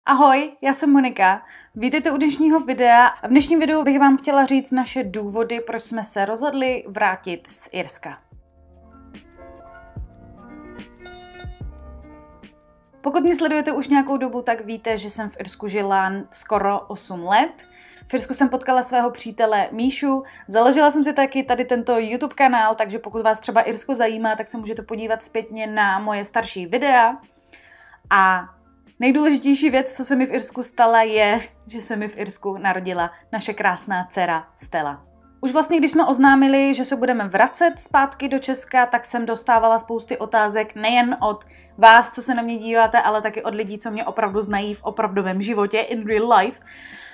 Ahoj, já jsem Monika. Vítejte u dnešního videa. V dnešním videu bych vám chtěla říct naše důvody, proč jsme se rozhodli vrátit z Irska. Pokud mě sledujete už nějakou dobu, tak víte, že jsem v Irsku žila skoro 8 let. V Irsku jsem potkala svého přítele Míšu, založila jsem si taky tady tento YouTube kanál, takže pokud vás třeba Irsko zajímá, tak se můžete podívat zpětně na moje starší videa. A nejdůležitější věc, co se mi v Irsku stala, je, že se mi v Irsku narodila naše krásná dcera Stella. Už vlastně, když jsme oznámili, že se budeme vracet zpátky do Česka, tak jsem dostávala spousty otázek nejen od vás, co se na mě díváte, ale taky od lidí, co mě opravdu znají v opravdovém životě, in real life.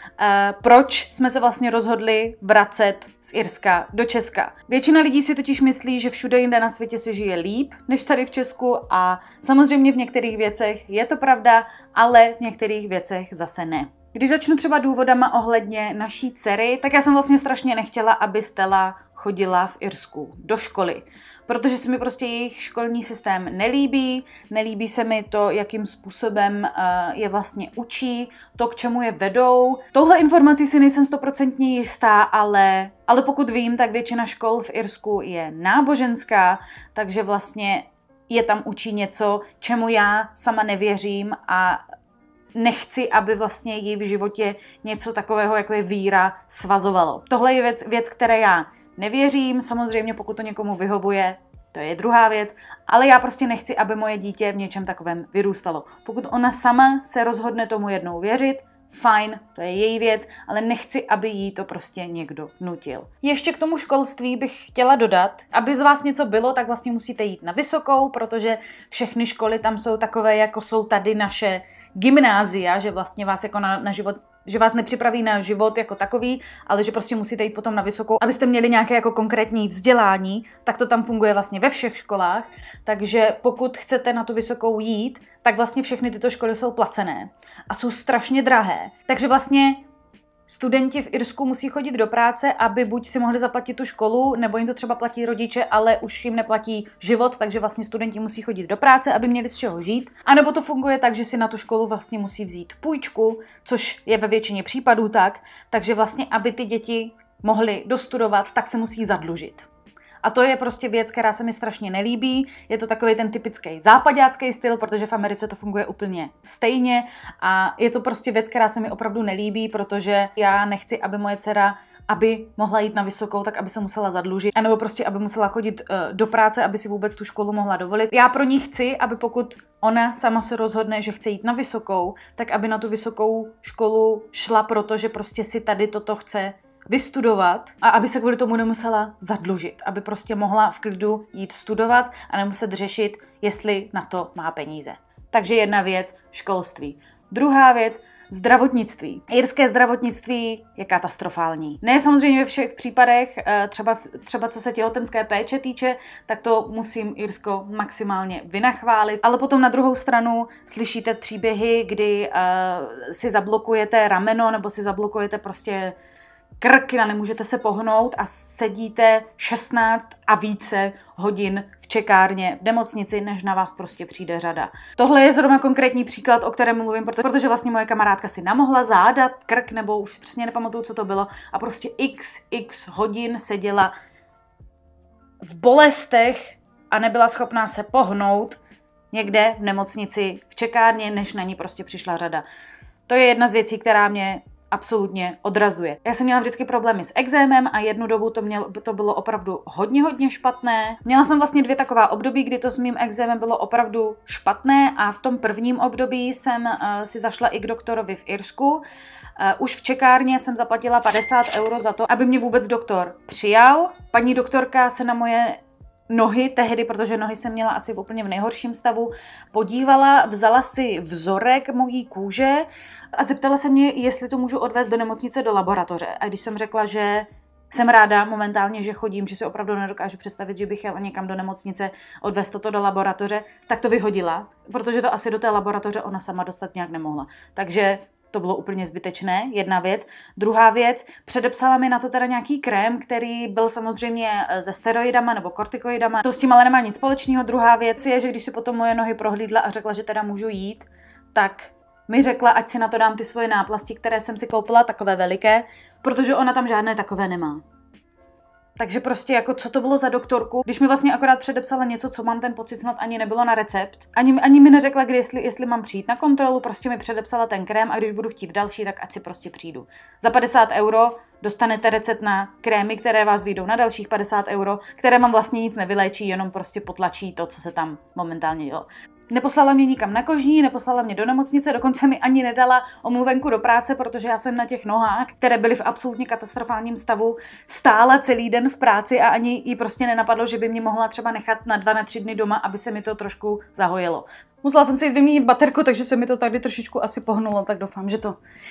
Proč jsme se vlastně rozhodli vracet z Irska do Česka. Většina lidí si totiž myslí, že všude jinde na světě se žije líp než tady v Česku a samozřejmě v některých věcech je to pravda, ale v některých věcech zase ne. Když začnu třeba důvodama ohledně naší dcery, tak já jsem vlastně strašně nechtěla, aby Stella chodila v Irsku do školy, protože se mi prostě jejich školní systém nelíbí, nelíbí se mi to, jakým způsobem je vlastně učí, to, k čemu je vedou. Touhle informací si nejsem 100% jistá, ale pokud vím, tak většina škol v Irsku je náboženská, takže vlastně je tam učí něco, čemu já sama nevěřím a nechci, aby vlastně jí v životě něco takového, jako je víra, svazovalo. Tohle je věc, které já nevěřím, samozřejmě pokud to někomu vyhovuje, to je druhá věc, ale já prostě nechci, aby moje dítě v něčem takovém vyrůstalo. Pokud ona sama se rozhodne tomu jednou věřit, fajn, to je její věc, ale nechci, aby jí to prostě někdo nutil. Ještě k tomu školství bych chtěla dodat, aby z vás něco bylo, tak vlastně musíte jít na vysokou, protože všechny školy tam jsou takové, jako jsou tady naše gymnázia, že vlastně vás jako na život, že vás nepřipraví na život jako takový, ale že prostě musíte jít potom na vysokou, abyste měli nějaké jako konkrétní vzdělání, tak to tam funguje vlastně ve všech školách, takže pokud chcete na tu vysokou jít, tak vlastně všechny tyto školy jsou placené a jsou strašně drahé, takže vlastně studenti v Irsku musí chodit do práce, aby buď si mohli zaplatit tu školu, nebo jim to třeba platí rodiče, ale už jim neplatí život, takže vlastně studenti musí chodit do práce, aby měli z čeho žít. A nebo to funguje tak, že si na tu školu vlastně musí vzít půjčku, což je ve většině případů tak, takže vlastně, aby ty děti mohly dostudovat, tak se musí zadlužit. A to je prostě věc, která se mi strašně nelíbí. Je to takový ten typický zápaďácký styl, protože v Americe to funguje úplně stejně a je to prostě věc, která se mi opravdu nelíbí, protože já nechci, aby moje dcera, aby mohla jít na vysokou, tak aby se musela zadlužit, anebo prostě, aby musela chodit do práce, aby si vůbec tu školu mohla dovolit. Já pro ní chci, aby pokud ona sama se rozhodne, že chce jít na vysokou, tak aby na tu vysokou školu šla, protože prostě si tady toto chce vystudovat a aby se kvůli tomu nemusela zadlužit, aby prostě mohla v klidu jít studovat a nemuset řešit, jestli na to má peníze. Takže jedna věc, školství. Druhá věc, zdravotnictví. Irské zdravotnictví je katastrofální. Ne samozřejmě ve všech případech, třeba co se těhotenské péče týče, tak to musím Irsko maximálně vynachválit, ale potom na druhou stranu slyšíte příběhy, kdy si zablokujete rameno nebo si zablokujete prostě krk a nemůžete se pohnout a sedíte 16 a více hodin v čekárně v nemocnici, než na vás prostě přijde řada. Tohle je zrovna konkrétní příklad, o kterém mluvím, protože vlastně moje kamarádka si namohla zádat krk, nebo už přesně nepamatuju, co to bylo, a prostě x hodin seděla v bolestech a nebyla schopná se pohnout někde v nemocnici v čekárně, než na ní prostě přišla řada. To je jedna z věcí, která mě absolutně odrazuje. Já jsem měla vždycky problémy s ekzémem a jednu dobu to bylo opravdu hodně špatné. Měla jsem vlastně 2 taková období, kdy to s mým ekzémem bylo opravdu špatné a v tom prvním období jsem si zašla i k doktorovi v Irsku. Už v čekárně jsem zaplatila 50 € za to, aby mě vůbec doktor přijal. Paní doktorka se na moje nohy tehdy, protože nohy jsem měla asi úplně v nejhorším stavu, podívala, vzala si vzorek mojí kůže a zeptala se mě, jestli to můžu odvést do nemocnice do laboratoře. A když jsem řekla, že jsem ráda momentálně, že chodím, že si opravdu nedokážu představit, že bych jela někam do nemocnice odvést toto do laboratoře, tak to vyhodila, protože to asi do té laboratoře ona sama dostat nějak nemohla. Takže to bylo úplně zbytečné, jedna věc. Druhá věc, předepsala mi na to teda nějaký krém, který byl samozřejmě se steroidama nebo kortikoidama. To s tím ale nemá nic společného. Druhá věc je, že když si potom moje nohy prohlídla a řekla, že teda můžu jít, tak mi řekla, ať si na to dám ty svoje náplasti, které jsem si koupila, takové veliké, protože ona tam žádné takové nemá. Takže prostě jako co to bylo za doktorku, když mi vlastně akorát předepsala něco, co mám ten pocit snad ani nebylo na recept. Ani mi neřekla, kdy, jestli mám přijít na kontrolu, prostě mi předepsala ten krém a když budu chtít další, tak ať si prostě přijdu. Za 50 € dostanete recept na krémy, které vás vyjdou na dalších 50 €, které vám vlastně nic nevyléčí, jenom prostě potlačí to, co se tam momentálně dělo. Neposlala mě nikam na kožní, neposlala mě do nemocnice, dokonce mi ani nedala omluvenku do práce, protože já jsem na těch nohách, které byly v absolutně katastrofálním stavu, stála celý den v práci a ani jí prostě nenapadlo, že by mě mohla třeba nechat na 2 na 3 dny doma, aby se mi to trošku zahojilo. Musela jsem si vyměnit baterku, takže se mi to tady trošičku asi pohnulo, tak doufám, že to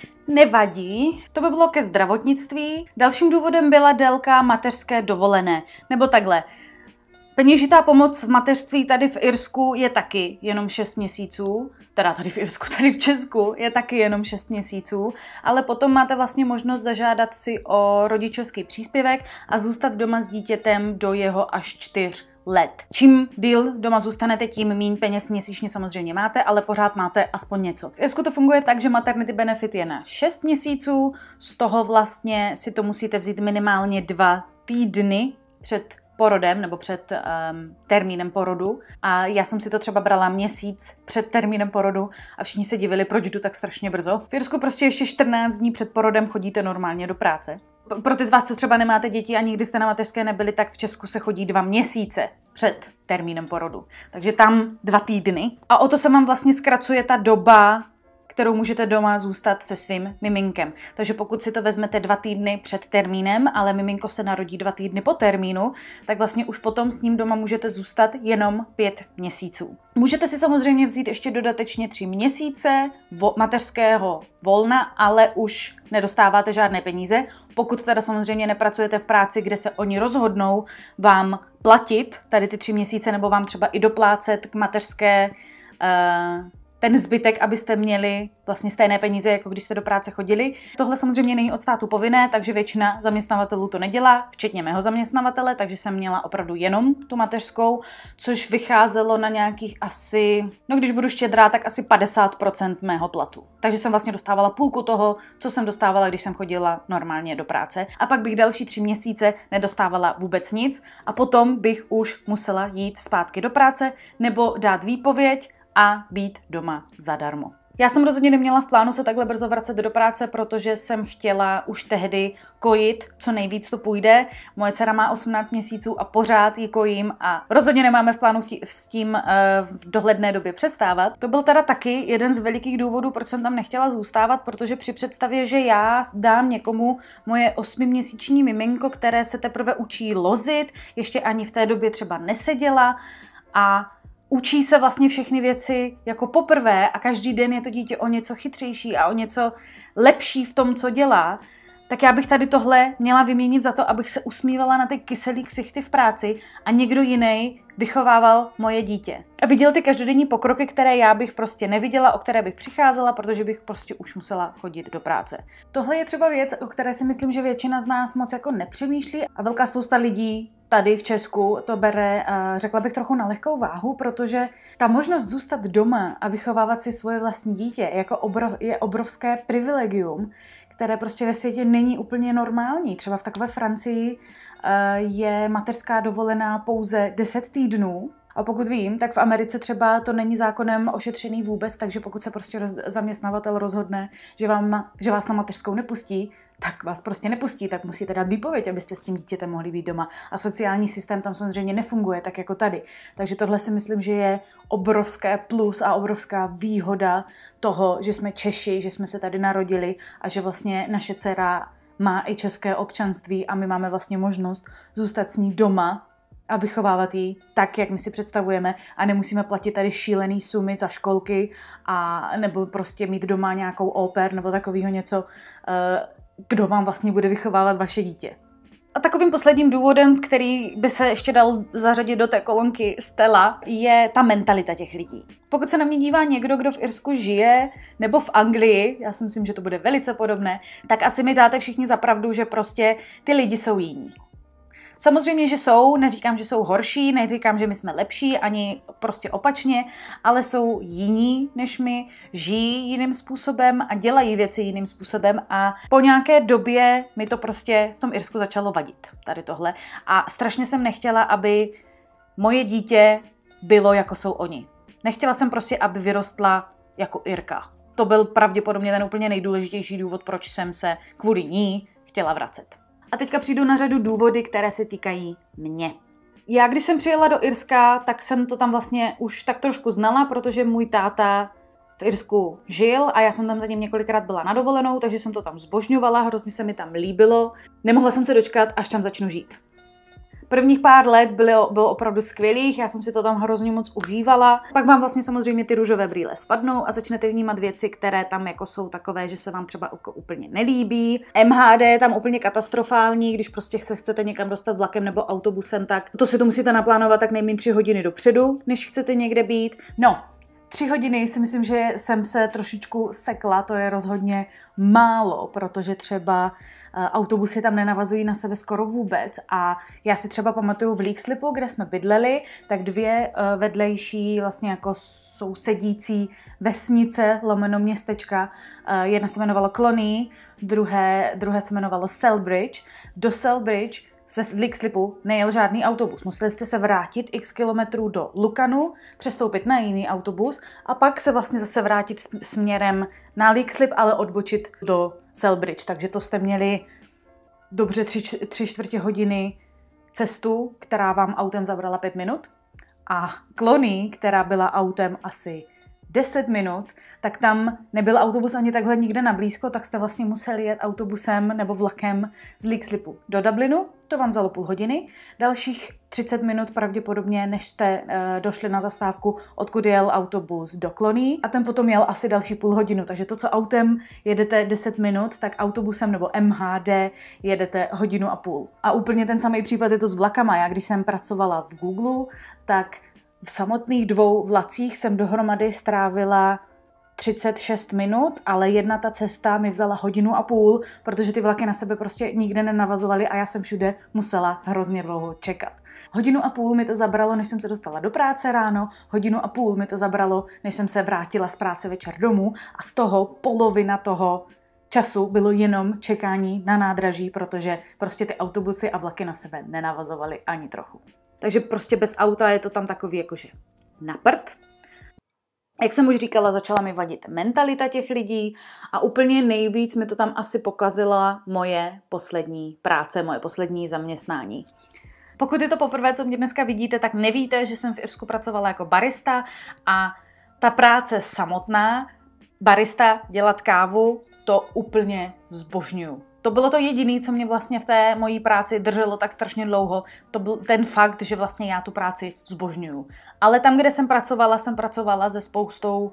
nevadí. To by bylo ke zdravotnictví. Dalším důvodem byla délka mateřské dovolené, nebo takhle. Peněžitá pomoc v mateřství tady v Irsku je taky jenom 6 měsíců, teda tady v Irsku, tady v Česku je taky jenom 6 měsíců, ale potom máte vlastně možnost zažádat si o rodičovský příspěvek a zůstat doma s dítětem do jeho až 4 let. Čím díl doma zůstanete, tím méně peněz měsíčně samozřejmě máte, ale pořád máte aspoň něco. V Irsku to funguje tak, že maternity benefit je na 6 měsíců, z toho vlastně si to musíte vzít minimálně 2 týdny před porodem nebo před termínem porodu a já jsem si to třeba brala měsíc před termínem porodu a všichni se divili, proč jdu tak strašně brzo. V Irsku prostě ještě 14 dní před porodem chodíte normálně do práce. Pro ty z vás, co třeba nemáte děti a nikdy jste na mateřské nebyli, tak v Česku se chodí 2 měsíce před termínem porodu. Takže tam 2 týdny. A o to se vám vlastně zkracuje ta doba, kterou můžete doma zůstat se svým miminkem. Takže pokud si to vezmete 2 týdny před termínem, ale miminko se narodí 2 týdny po termínu, tak vlastně už potom s ním doma můžete zůstat jenom 5 měsíců. Můžete si samozřejmě vzít ještě dodatečně 3 měsíce mateřského volna, ale už nedostáváte žádné peníze, pokud teda samozřejmě nepracujete v práci, kde se oni rozhodnou vám platit tady ty 3 měsíce nebo vám třeba i doplácet k mateřské ten zbytek, abyste měli vlastně stejné peníze, jako když jste do práce chodili. Tohle samozřejmě není od státu povinné, takže většina zaměstnavatelů to nedělá, včetně mého zaměstnavatele, takže jsem měla opravdu jenom tu mateřskou, což vycházelo na nějakých asi, no když budu štědrá, tak asi 50% mého platu. Takže jsem vlastně dostávala půlku toho, co jsem dostávala, když jsem chodila normálně do práce. A pak bych další 3 měsíce nedostávala vůbec nic a potom bych už musela jít zpátky do práce nebo dát výpověď a být doma zadarmo. Já jsem rozhodně neměla v plánu se takhle brzo vracet do práce, protože jsem chtěla už tehdy kojit, co nejvíc to půjde. Moje dcera má 18 měsíců a pořád ji kojím a rozhodně nemáme v plánu s tím v dohledné době přestávat. To byl teda taky jeden z velikých důvodů, proč jsem tam nechtěla zůstávat, protože při představě, že já dám někomu moje 8měsíční miminko, které se teprve učí lozit, ještě ani v té době třeba neseděla a učí se vlastně všechny věci jako poprvé a každý den je to dítě o něco chytřejší a o něco lepší v tom, co dělá, tak já bych tady tohle měla vyměnit za to, abych se usmívala na ty kyselý ksichty v práci a někdo jiný vychovával moje dítě. A viděl ty každodenní pokroky, které já bych prostě neviděla, o které bych přicházela, protože bych prostě už musela chodit do práce. Tohle je třeba věc, o které si myslím, že většina z nás moc jako nepřemýšlí a velká spousta lidí tady v Česku to bere, řekla bych, trochu na lehkou váhu, protože ta možnost zůstat doma a vychovávat si svoje vlastní dítě je obrovské privilegium, které prostě ve světě není úplně normální. Třeba v takové Francii je mateřská dovolená pouze 10 týdnů. A pokud vím, tak v Americe třeba to není zákonem ošetřený vůbec, takže pokud se prostě zaměstnavatel rozhodne, že vás na mateřskou nepustí, tak vás prostě nepustí, tak musíte dát výpověď, abyste s tím dítětem mohli být doma. A sociální systém tam samozřejmě nefunguje tak jako tady. Takže tohle si myslím, že je obrovské plus a obrovská výhoda toho, že jsme Češi, že jsme se tady narodili a že vlastně naše dcera má i české občanství a my máme vlastně možnost zůstat s ní doma a vychovávat ji tak, jak my si představujeme a nemusíme platit tady šílený sumy za školky a nebo prostě mít doma nějakou au pair nebo takového něco, kdo vám vlastně bude vychovávat vaše dítě. A takovým posledním důvodem, který by se ještě dal zařadit do té kolonky Stella, je ta mentalita těch lidí. Pokud se na mě dívá někdo, kdo v Irsku žije, nebo v Anglii, já si myslím, že to bude velice podobné, tak asi mi dáte všichni za pravdu, že prostě ty lidi jsou jiní. Samozřejmě, že jsou, neříkám, že jsou horší, neříkám, že my jsme lepší, ani prostě opačně, ale jsou jiní než my, žijí jiným způsobem a dělají věci jiným způsobem a po nějaké době mi to prostě v tom Irsku začalo vadit, tady tohle. A strašně jsem nechtěla, aby moje dítě bylo, jako jsou oni. Nechtěla jsem prostě, aby vyrostla jako Irka. To byl pravděpodobně ten úplně nejdůležitější důvod, proč jsem se kvůli ní chtěla vracet. A teďka přijdu na řadu důvody, které se týkají mě. Já, když jsem přijela do Irska, tak jsem to tam vlastně už tak trošku znala, protože můj táta v Irsku žil a já jsem tam za ním několikrát byla na dovolenou, takže jsem to tam zbožňovala, hrozně se mi tam líbilo. Nemohla jsem se dočkat, až tam začnu žít. Prvních pár let bylo opravdu skvělých, já jsem si to tam hrozně moc užívala. Pak vám vlastně samozřejmě ty růžové brýle spadnou a začnete vnímat věci, které tam jako jsou takové, že se vám třeba úplně nelíbí. MHD je tam úplně katastrofální, když prostě se chcete někam dostat vlakem nebo autobusem, tak to si to musíte naplánovat tak nejméně 3 hodiny dopředu, než chcete někde být. No, 3 hodiny si myslím, že jsem se trošičku sekla, to je rozhodně málo, protože třeba autobusy tam nenavazují na sebe skoro vůbec a já si třeba pamatuju v Leixlipu, kde jsme bydleli, tak 2 vedlejší vlastně jako sousedící vesnice, lomeno městečka, jedna se jmenovala Cloney, druhé se jmenovalo Selbridge. Do Selbridge z Leixlipu nejel žádný autobus. Museli jste se vrátit x kilometrů do Lukanu, přestoupit na jiný autobus a pak se vlastně zase vrátit směrem na Leixlip, ale odbočit do Selbridge. Takže to jste měli dobře 3/4 hodiny cestu, která vám autem zabrala 5 minut. A Cloney, která byla autem asi 10 minut, tak tam nebyl autobus ani takhle nikde na blízko, tak jste vlastně museli jet autobusem nebo vlakem z Leixlipu do Dublinu, to vám vzalo půl hodiny, dalších 30 minut pravděpodobně, než jste došli na zastávku, odkud jel autobus do Cloney a ten potom jel asi další půl hodinu, takže to, co autem jedete 10 minut, tak autobusem nebo MHD jedete 1,5 hodiny. A úplně ten samý případ je to s vlakama. Já když jsem pracovala v Google, tak v samotných 2 vlacích jsem dohromady strávila 36 minut, ale jedna ta cesta mi vzala 1,5 hodiny, protože ty vlaky na sebe prostě nikde nenavazovaly a já jsem všude musela hrozně dlouho čekat. 1,5 hodiny mi to zabralo, než jsem se dostala do práce ráno, 1,5 hodiny mi to zabralo, než jsem se vrátila z práce večer domů a z toho polovina toho času bylo jenom čekání na nádraží, protože prostě ty autobusy a vlaky na sebe nenavazovaly ani trochu. Takže prostě bez auta je to tam takový jakože na prd. Jak jsem už říkala, začala mi vadit mentalita těch lidí a úplně nejvíc mi to tam asi pokazila moje poslední práce, moje poslední zaměstnání. Pokud je to poprvé, co mě dneska vidíte, tak nevíte, že jsem v Irsku pracovala jako barista a ta práce samotná, barista, dělat kávu, to úplně zbožňuju. To bylo to jediné, co mě vlastně v té mojí práci drželo tak strašně dlouho. To byl ten fakt, že vlastně já tu práci zbožňuju. Ale tam, kde jsem pracovala se spoustou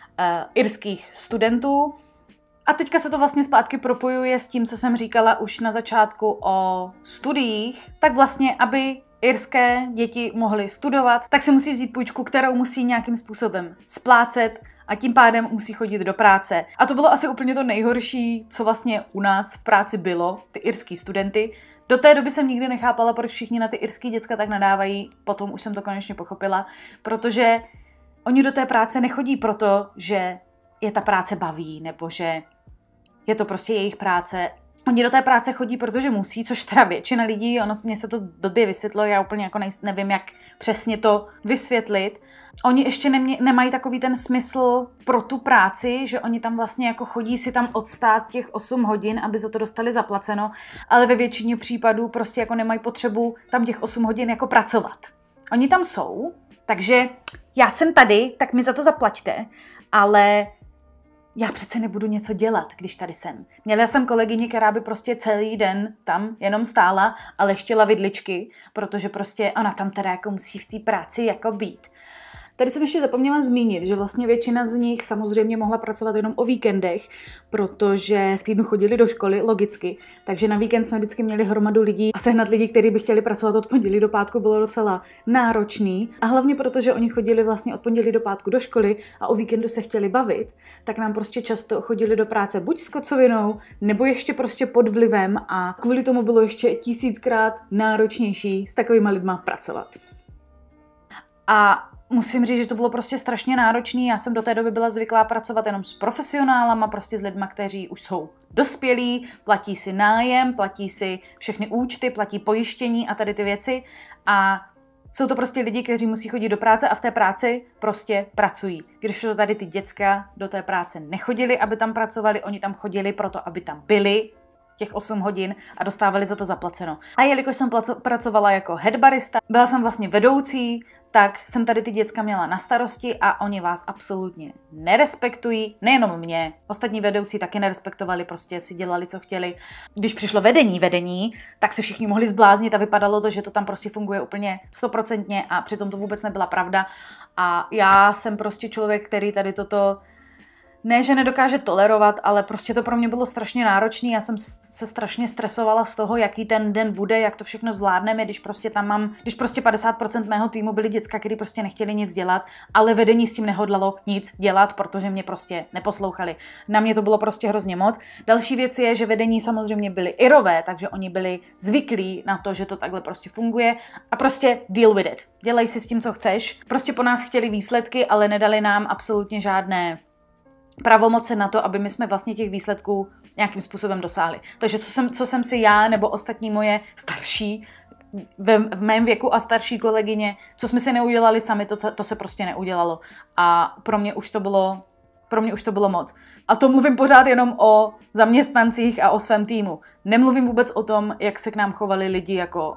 irských studentů. A teďka se to vlastně zpátky propojuje s tím, co jsem říkala už na začátku o studiích. Tak vlastně, aby irské děti mohly studovat, tak si musí vzít půjčku, kterou musí nějakým způsobem splácet, a tím pádem musí chodit do práce. A to bylo asi úplně to nejhorší, co vlastně u nás v práci bylo, ty irský studenty. Do té doby jsem nikdy nechápala, proč všichni na ty irský děcka tak nadávají, potom už jsem to konečně pochopila, protože oni do té práce nechodí proto, že je ta práce baví, nebo že je to prostě jejich práce. Oni do té práce chodí, protože musí, což teda většina lidí, mně se to blbě vysvětlo, já úplně jako nevím, jak přesně to vysvětlit. Oni ještě nemají takový ten smysl pro tu práci, že oni tam vlastně jako chodí si tam odstát těch 8 hodin, aby za to dostali zaplaceno, ale ve většině případů prostě jako nemají potřebu tam těch 8 hodin jako pracovat. Oni tam jsou, takže já jsem tady, tak mi za to zaplaťte, ale já přece nebudu něco dělat, když tady jsem. Měla jsem kolegyni, která by prostě celý den tam jenom stála a leštila vidličky, protože prostě ona tam teda jako musí v té práci jako být. Tady jsem ještě zapomněla zmínit, že vlastně většina z nich samozřejmě mohla pracovat jenom o víkendech, protože v týdnu chodili do školy, logicky. Takže na víkend jsme vždycky měli hromadu lidí a sehnat lidi, kteří by chtěli pracovat od pondělí do pátku, bylo docela náročný. A hlavně proto, že oni chodili vlastně od pondělí do pátku do školy a o víkendu se chtěli bavit, tak nám prostě často chodili do práce buď s kocovinou, nebo ještě prostě pod vlivem a kvůli tomu bylo ještě 1000krát náročnější s takovýma lidma pracovat. A musím říct, že to bylo prostě strašně náročný. Já jsem do té doby byla zvyklá pracovat jenom s profesionálama, prostě s lidma, kteří už jsou dospělí, platí si nájem, platí si všechny účty, platí pojištění a tady ty věci. A jsou to prostě lidi, kteří musí chodit do práce a v té práci prostě pracují. Když to tady ty děcka do té práce nechodili, aby tam pracovali, oni tam chodili proto, aby tam byli těch 8 hodin a dostávali za to zaplaceno. A jelikož jsem pracovala jako head barista, byla jsem vlastně vedoucí, tak jsem tady ty děcka měla na starosti a oni vás absolutně nerespektují, nejenom mě, ostatní vedoucí taky nerespektovali, prostě si dělali, co chtěli. Když přišlo vedení, tak si všichni mohli zbláznit a vypadalo to, že to tam prostě funguje úplně 100% a přitom to vůbec nebyla pravda. A já jsem prostě člověk, který tady toto ne, že nedokáže tolerovat, ale prostě to pro mě bylo strašně náročné. Já jsem se strašně stresovala z toho, jaký ten den bude, jak to všechno zvládneme, když prostě 50% mého týmu byli děcka, kteří prostě nechtěli nic dělat, ale vedení s tím nehodlalo nic dělat, protože mě prostě neposlouchali. Na mě to bylo prostě hrozně moc. Další věc je, že vedení samozřejmě byli Irové, takže oni byli zvyklí na to, že to takhle prostě funguje a prostě deal with it. Dělej si s tím, co chceš. Prostě po nás chtěli výsledky, ale nedali nám absolutně žádné pravomoce na to, aby my jsme vlastně těch výsledků nějakým způsobem dosáhli. Takže co jsem si já nebo ostatní moje starší v mém věku a starší kolegyně, co jsme si neudělali sami, to se prostě neudělalo. A pro mě už to bylo moc. A to mluvím pořád jenom o zaměstnancích a o svém týmu. Nemluvím vůbec o tom, jak se k nám chovali lidi jako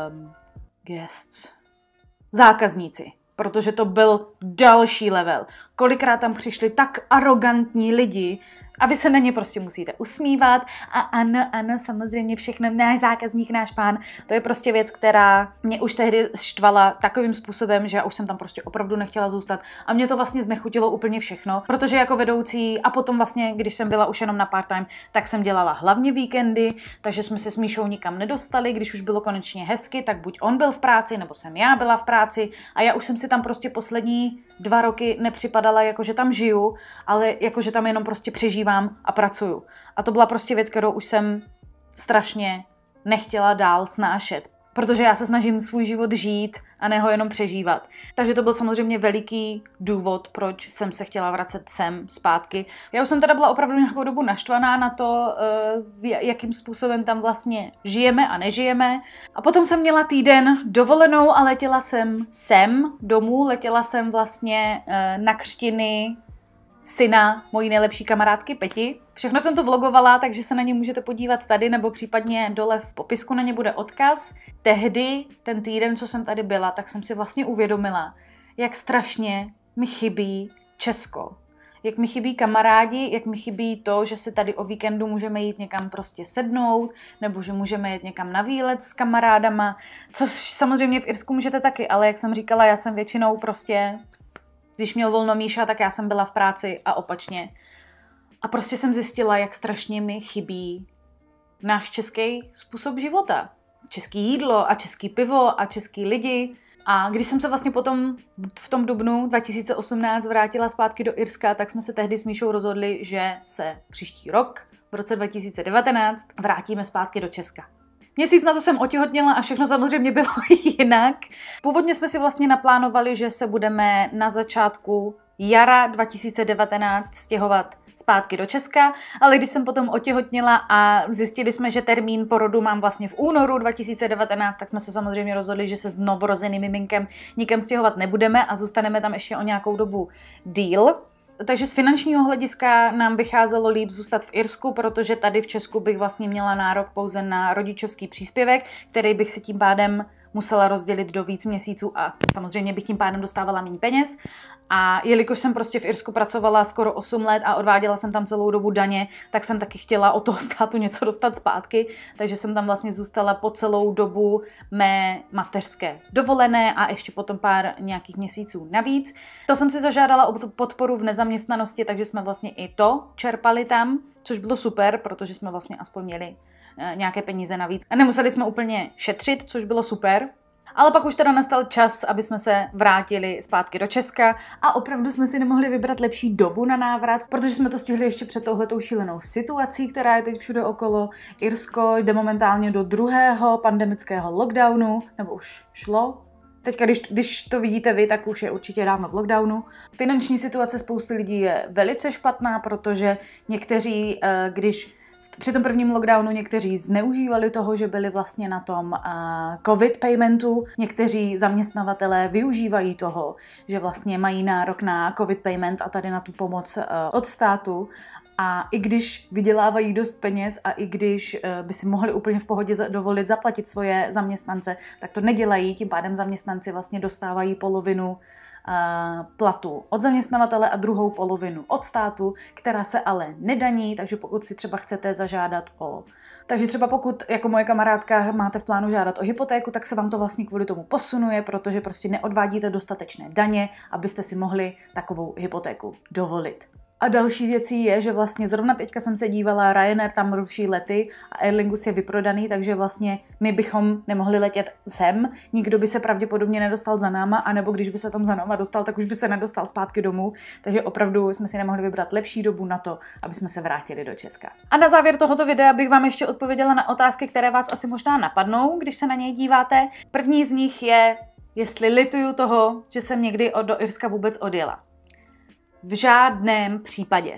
guests, zákazníci. Protože to byl další level. Kolikrát tam přišli tak arrogantní lidi a vy se na ně prostě musíte usmívat a ano, samozřejmě všechno, náš zákazník, náš pán, to je prostě věc, která mě už tehdy štvala takovým způsobem, že já už jsem tam prostě opravdu nechtěla zůstat a mě to vlastně znechutilo úplně všechno, protože jako vedoucí a potom vlastně, když jsem byla už jenom na part-time, tak jsem dělala hlavně víkendy, takže jsme se s Míšou nikam nedostali, když už bylo konečně hezky, tak buď on byl v práci, nebo jsem já byla v práci a já už jsem si tam prostě poslední 2 roky nepřipadala, jako že tam žiju, ale jako že tam jenom prostě přežívám a pracuju. A to byla prostě věc, kterou už jsem strašně nechtěla dál snášet, protože já se snažím svůj život žít a ne ho jenom přežívat. Takže to byl samozřejmě veliký důvod, proč jsem se chtěla vracet sem zpátky. Já už jsem teda byla opravdu nějakou dobu naštvaná na to, jakým způsobem tam vlastně žijeme a nežijeme. A potom jsem měla týden dovolenou a letěla jsem sem domů, letěla jsem vlastně na křtiny syna mojí nejlepší kamarádky Peti. Všechno jsem to vlogovala, takže se na ně můžete podívat tady, nebo případně dole v popisku na ně bude odkaz. Tehdy, ten týden, co jsem tady byla, tak jsem si vlastně uvědomila, jak strašně mi chybí Česko. Jak mi chybí kamarádi, jak mi chybí to, že si tady o víkendu můžeme jít někam prostě sednout, nebo že můžeme jít někam na výlet s kamarádama, což samozřejmě v Irsku můžete taky, ale jak jsem říkala, já jsem většinou prostě, když měl volno Míša, tak já jsem byla v práci a opačně. A prostě jsem zjistila, jak strašně mi chybí náš český způsob života. Český jídlo a český pivo a český lidi. A když jsem se vlastně potom v tom dubnu 2018 vrátila zpátky do Irska, tak jsme se tehdy s Míšou rozhodli, že se příští rok, v roce 2019, vrátíme zpátky do Česka. Měsíc na to jsem otěhotněla a všechno samozřejmě bylo jinak. Původně jsme si vlastně naplánovali, že se budeme na začátku jara 2019 stěhovat zpátky do Česka, ale když jsem potom otěhotněla a zjistili jsme, že termín porodu mám vlastně v únoru 2019, tak jsme se samozřejmě rozhodli, že se s novorozeným miminkem nikam stěhovat nebudeme a zůstaneme tam ještě o nějakou dobu díl. Takže z finančního hlediska nám vycházelo líp zůstat v Irsku, protože tady v Česku bych vlastně měla nárok pouze na rodičovský příspěvek, který bych si tím pádem musela rozdělit do víc měsíců a samozřejmě bych tím pádem dostávala méně peněz. A jelikož jsem prostě v Irsku pracovala skoro 8 let a odváděla jsem tam celou dobu daně, tak jsem taky chtěla od toho státu něco dostat zpátky, takže jsem tam vlastně zůstala po celou dobu mé mateřské dovolené a ještě potom pár nějakých měsíců navíc. To jsem si zažádala o podporu v nezaměstnanosti, takže jsme vlastně i to čerpali tam, což bylo super, protože jsme vlastně aspoň měli nějaké peníze navíc. A nemuseli jsme úplně šetřit, což bylo super. Ale pak už teda nastal čas, aby jsme se vrátili zpátky do Česka a opravdu jsme si nemohli vybrat lepší dobu na návrat, protože jsme to stihli ještě před touhletou šílenou situací, která je teď všude okolo. Irsko jde momentálně do druhého pandemického lockdownu, nebo už šlo. Teďka, když to vidíte vy, tak už je určitě dávno v lockdownu. Finanční situace spousty lidí je velice špatná, protože někteří, při tom prvním lockdownu někteří zneužívali toho, že byli vlastně na tom covid paymentu. Někteří zaměstnavatelé využívají toho, že vlastně mají nárok na covid payment a tady na tu pomoc od státu. A i když vydělávají dost peněz a i když by si mohli úplně v pohodě dovolit zaplatit svoje zaměstnance, tak to nedělají. Tím pádem zaměstnanci vlastně dostávají polovinu platu od zaměstnavatele a druhou polovinu od státu, která se ale nedaní, takže pokud si třeba chcete zažádat Takže třeba pokud jako moje kamarádka máte v plánu žádat o hypotéku, tak se vám to vlastně kvůli tomu posunuje, protože prostě neodvádíte dostatečné daně, abyste si mohli takovou hypotéku dovolit. A další věcí je, že vlastně zrovna teďka jsem se dívala, Ryanair tam ruší lety a Aer Lingus je vyprodaný, takže vlastně my bychom nemohli letět sem, nikdo by se pravděpodobně nedostal za náma, anebo když by se tam za náma dostal, tak už by se nedostal zpátky domů, takže opravdu jsme si nemohli vybrat lepší dobu na to, aby jsme se vrátili do Česka. A na závěr tohoto videa bych vám ještě odpověděla na otázky, které vás asi možná napadnou, když se na něj díváte. První z nich je, jestli lituju toho, že jsem někdy do Irska vůbec odjela. V žádném případě.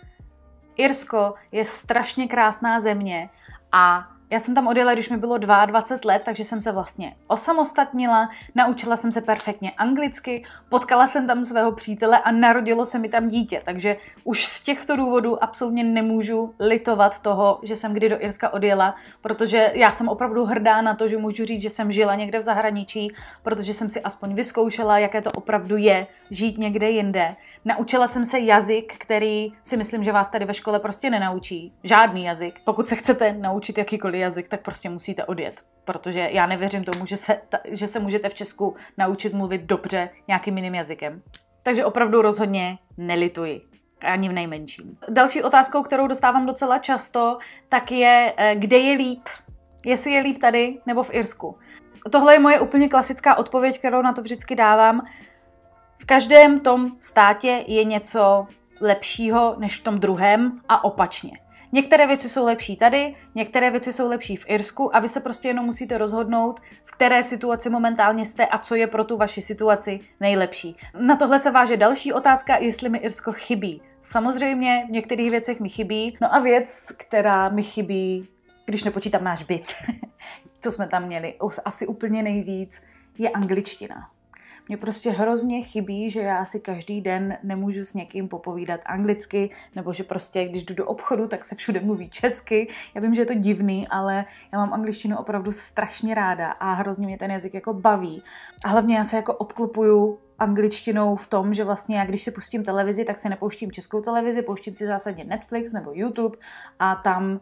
Irsko je strašně krásná země a já jsem tam odjela, když mi bylo 22 let, takže jsem se vlastně osamostatnila, naučila jsem se perfektně anglicky, potkala jsem tam svého přítele a narodilo se mi tam dítě, takže už z těchto důvodů absolutně nemůžu litovat toho, že jsem kdy do Irska odjela, protože já jsem opravdu hrdá na to, že můžu říct, že jsem žila někde v zahraničí, protože jsem si aspoň vyzkoušela, jaké to opravdu je žít někde jinde. Naučila jsem se jazyk, který si myslím, že vás tady ve škole prostě nenaučí. Žádný jazyk. Pokud se chcete naučit jakýkoliv jazyk, tak prostě musíte odjet. Protože já nevěřím tomu, že se můžete v Česku naučit mluvit dobře nějakým jiným jazykem. Takže opravdu rozhodně nelituji. Ani v nejmenším. Další otázkou, kterou dostávám docela často, tak je, kde je líp. Jestli je líp tady nebo v Irsku. Tohle je moje úplně klasická odpověď, kterou na to vždycky dávám. V každém tom státě je něco lepšího než v tom druhém a opačně. Některé věci jsou lepší tady, některé věci jsou lepší v Irsku a vy se prostě jenom musíte rozhodnout, v které situaci momentálně jste a co je pro tu vaši situaci nejlepší. Na tohle se váže další otázka, jestli mi Irsko chybí. Samozřejmě v některých věcech mi chybí. No a věc, která mi chybí, když nepočítám náš byt, co jsme tam měli, asi úplně nejvíc, je angličtina. Mně prostě hrozně chybí, že já si každý den nemůžu s někým popovídat anglicky, nebo že prostě, když jdu do obchodu, tak se všude mluví česky. Já vím, že je to divný, ale já mám angličtinu opravdu strašně ráda a hrozně mě ten jazyk jako baví. A hlavně já se jako obklopuju angličtinou v tom, že vlastně já, když si pustím televizi, tak si nepouštím českou televizi, pouštím si zásadně Netflix nebo YouTube a tam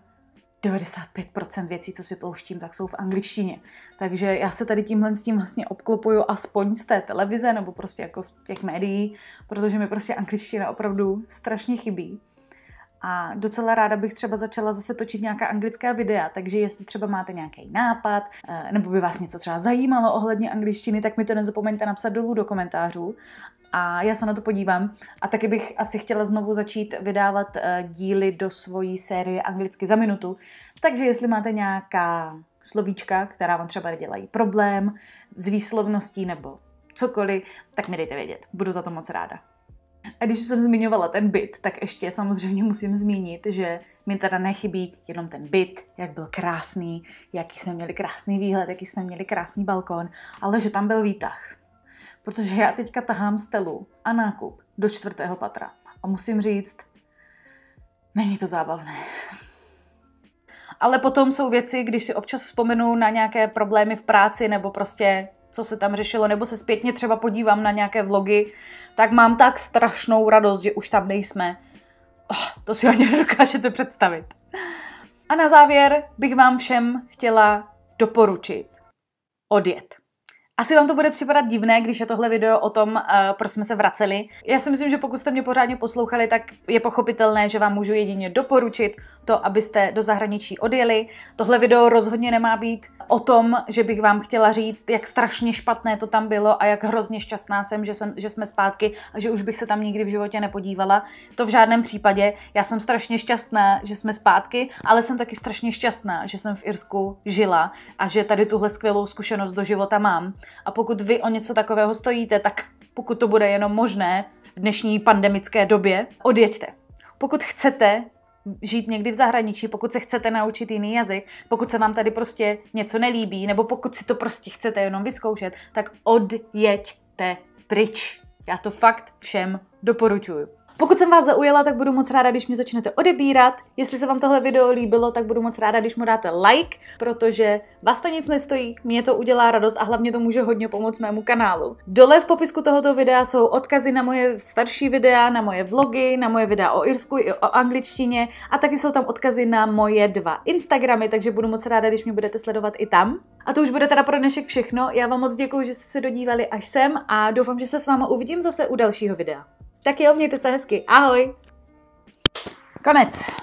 95% věcí, co si pouštím, tak jsou v angličtině. Takže já se tady tímhle s tím vlastně obklopuju aspoň z té televize nebo prostě jako z těch médií, protože mi prostě angličtina opravdu strašně chybí. A docela ráda bych třeba začala zase točit nějaká anglická videa, takže jestli třeba máte nějaký nápad, nebo by vás něco třeba zajímalo ohledně angličtiny, tak mi to nezapomeňte napsat dolů do komentářů. A já se na to podívám. A taky bych asi chtěla znovu začít vydávat díly do svojí série Anglicky za minutu. Takže jestli máte nějaká slovíčka, která vám třeba dělají problém s výslovností nebo cokoliv, tak mi dejte vědět. Budu za to moc ráda. A když už jsem zmiňovala ten byt, tak ještě samozřejmě musím zmínit, že mi teda nechybí jenom ten byt, jak byl krásný, jaký jsme měli krásný výhled, jaký jsme měli krásný balkón, ale že tam byl výtah. Protože já teďka tahám stelu a nákup do 4. patra. A musím říct, není to zábavné. Ale potom jsou věci, když si občas vzpomenu na nějaké problémy v práci nebo prostě co se tam řešilo, nebo se zpětně třeba podívám na nějaké vlogy, tak mám tak strašnou radost, že už tam nejsme. To si ani nedokážete představit. A na závěr bych vám všem chtěla doporučit odjet. Asi vám to bude připadat divné, když je tohle video o tom, proč jsme se vraceli. Já si myslím, že pokud jste mě pořádně poslouchali, tak je pochopitelné, že vám můžu jedině doporučit to, abyste do zahraničí odjeli. Tohle video rozhodně nemá být o tom, že bych vám chtěla říct, jak strašně špatné to tam bylo a jak hrozně šťastná jsem, že jsme zpátky a že už bych se tam nikdy v životě nepodívala. To v žádném případě. Já jsem strašně šťastná, že jsme zpátky, ale jsem taky strašně šťastná, že jsem v Irsku žila a že tady tuhle skvělou zkušenost do života mám. A pokud vy o něco takového stojíte, tak pokud to bude jenom možné v dnešní pandemické době, odjeďte. Pokud chcete žít někdy v zahraničí, pokud se chcete naučit jiný jazyk, pokud se vám tady prostě něco nelíbí, nebo pokud si to prostě chcete jenom vyzkoušet, tak odjeďte pryč. Já to fakt všem doporučuju. Pokud jsem vás zaujala, tak budu moc ráda, když mě začnete odebírat. Jestli se vám tohle video líbilo, tak budu moc ráda, když mu dáte like, protože vás to nic nestojí, mě to udělá radost a hlavně to může hodně pomoct mému kanálu. Dole v popisku tohoto videa jsou odkazy na moje starší videa, na moje vlogy, na moje videa o Irsku i o angličtině a taky jsou tam odkazy na moje 2 Instagramy, takže budu moc ráda, když mě budete sledovat i tam. A to už bude teda pro dnešek všechno. Já vám moc děkuji, že jste se dodívali až sem a doufám, že se s vámi uvidím zase u dalšího videa. Tak jo, mějte se hezky. Ahoj! Konec.